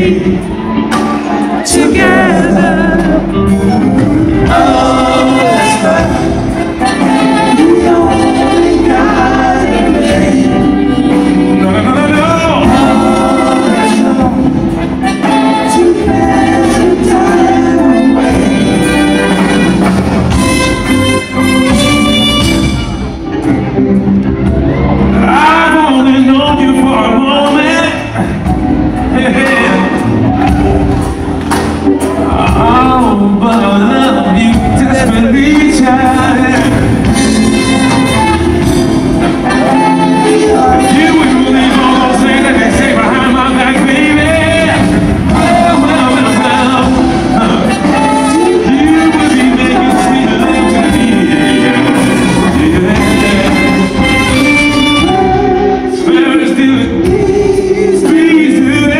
together. Oh, that's right. We only got a minute. No, no, no, no, no. Oh, that's wrong. To pass the time away. I've only known you for a moment. Oh, but I love you desperately, child. You wouldn't believe all those things that they say behind my back, baby. Oh, well, well, well. You would be making sweet love to me. Yeah. Spirits do it. Please do it.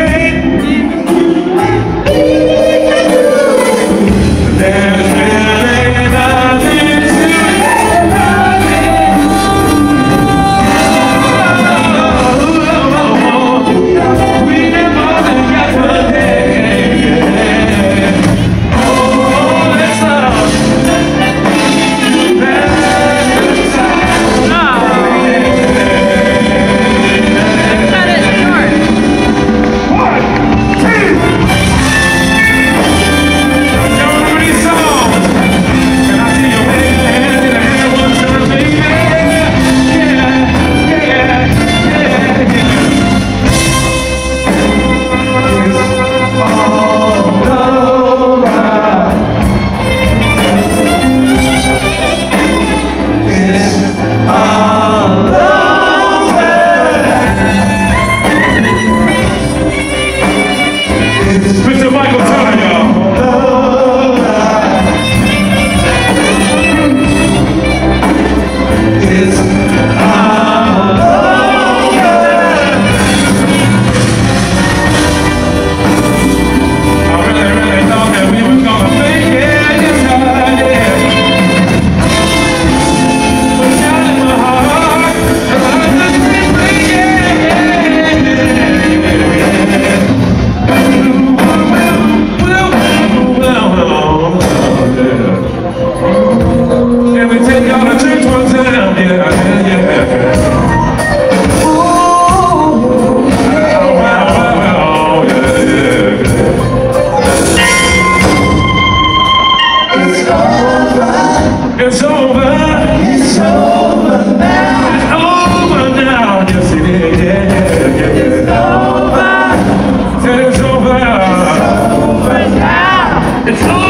Mr. Michael Turner, y'all. It's all over. I really thought that we were gonna make it, yes I did. But down in my heart, I just can't break it. Can we take y'all to church one time? Yeah. It's over. It's over now. It's over now. Yes, it is. Yeah. It's over. Said it's over. It's over now. It's over.